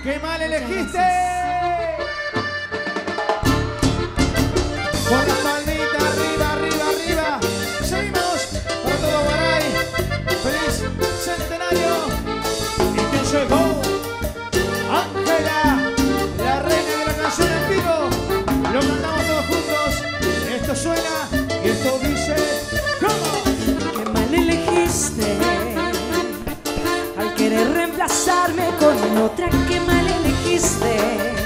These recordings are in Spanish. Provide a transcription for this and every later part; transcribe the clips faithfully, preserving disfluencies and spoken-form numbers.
¡Qué mal elegiste! Con la palmita arriba, arriba, arriba. Seguimos para todo Guaray. ¡Feliz centenario! Y que llegó Ángela, la reina de la canción en vivo. Lo cantamos todos juntos. Esto suena y esto dice ¿cómo? Qué mal elegiste al querer reemplazarme con otra. Qué mal elegiste.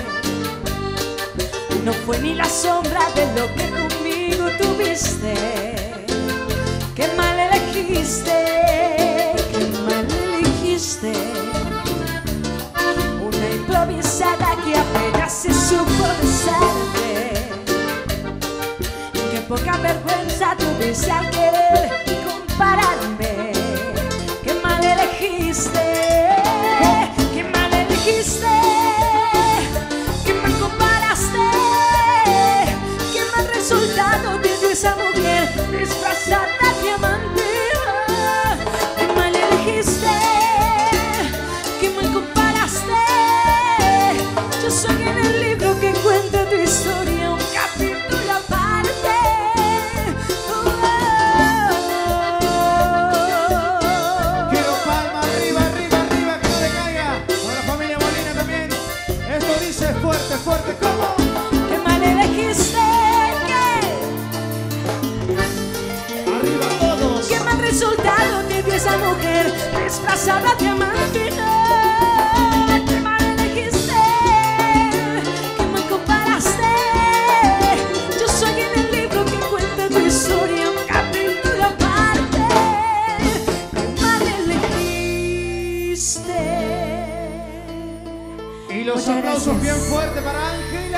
No fue ni la sombra de lo que conmigo tuviste. Qué mal elegiste. Qué mal elegiste. Una improvisada que apenas se supo besarte. Qué poca vergüenza tuviste al querer compararme. Qué mal elegiste. Qué mal elegiste. Qué mal comparaste. Qué mal resultado te dio esa mujer disfrazada de amante. Qué mal elegiste. Qué mal comparaste. Yo soy en el libro que cuenta tu historia, un capítulo aparte. Oh. Quiero palma arriba, arriba, arriba, que no le caiga. Con la familia Molina también. Esto dice fuerte, fuerte, ¿cómo? Qué mal elegiste. Arriba todos. Qué mal resultado te dio esa mujer disfrazada de amante. Qué mal elegiste. Qué mal comparaste. Yo soy en el libro que cuenta tu historia, un capítulo aparte. Qué mal elegiste. Y los Muchas aplausos gracias. bien fuertes para Ángel.